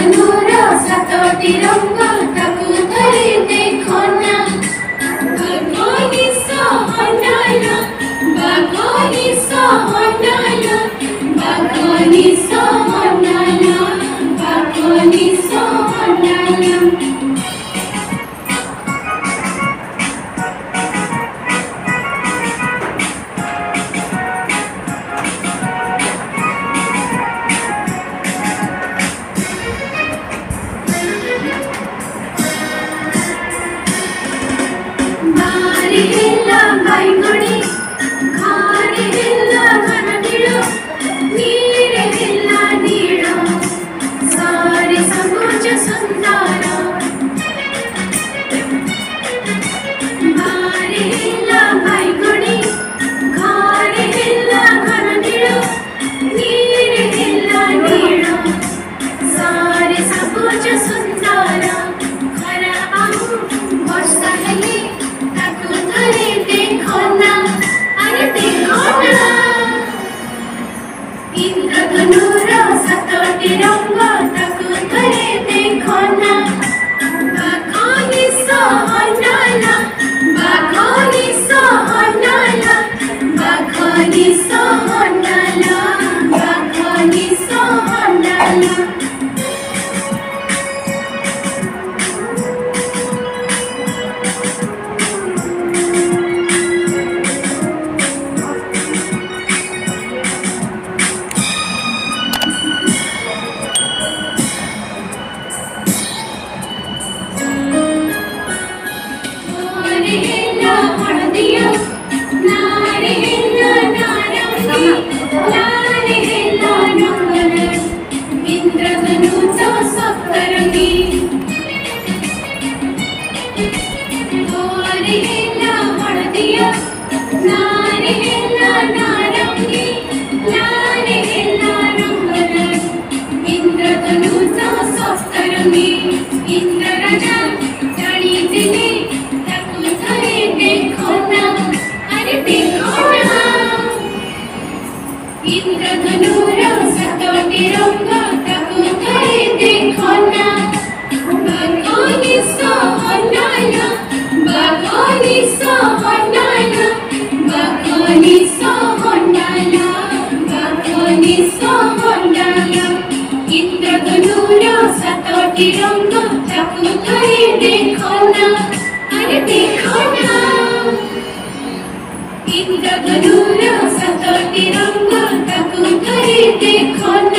इंद्रधनुरा सातोटी रंग ताकू धरी देखो ना बाघा निसा हनाला बाघा निसा हनाला बाघा निसा हनाला बाघा निसा हनाला इंद्रधनुरा सातोटी रंग ताकू धरी देखो ना बाघा निसा हनाला बाघा निसा हनाला बाघा निसा हनाला बाघा निसा हनाला इंद्रधनुचा सप्तरंगी गोरी हेला हळदिया नारी हेला नारंगी लाली हेला रंगला इंद्रधनुचा सप्तरंगी इंद्रराजा जाणी दिली ताकू धरी देखो ना अरे देखो ना इंद्रधनुरा सातोटी रंग ताकू धरी देखो ना बाघा निसा हनाला बाघा निसा हनाला बाघा निसा हनाला बाघा निसा हनाला इंद्रधनुरा सातोटी रंग ताकू धरी देखो ना अरे देखो ना इंद्रधनुरा सातोटी रंग ताकू धरी देखो ना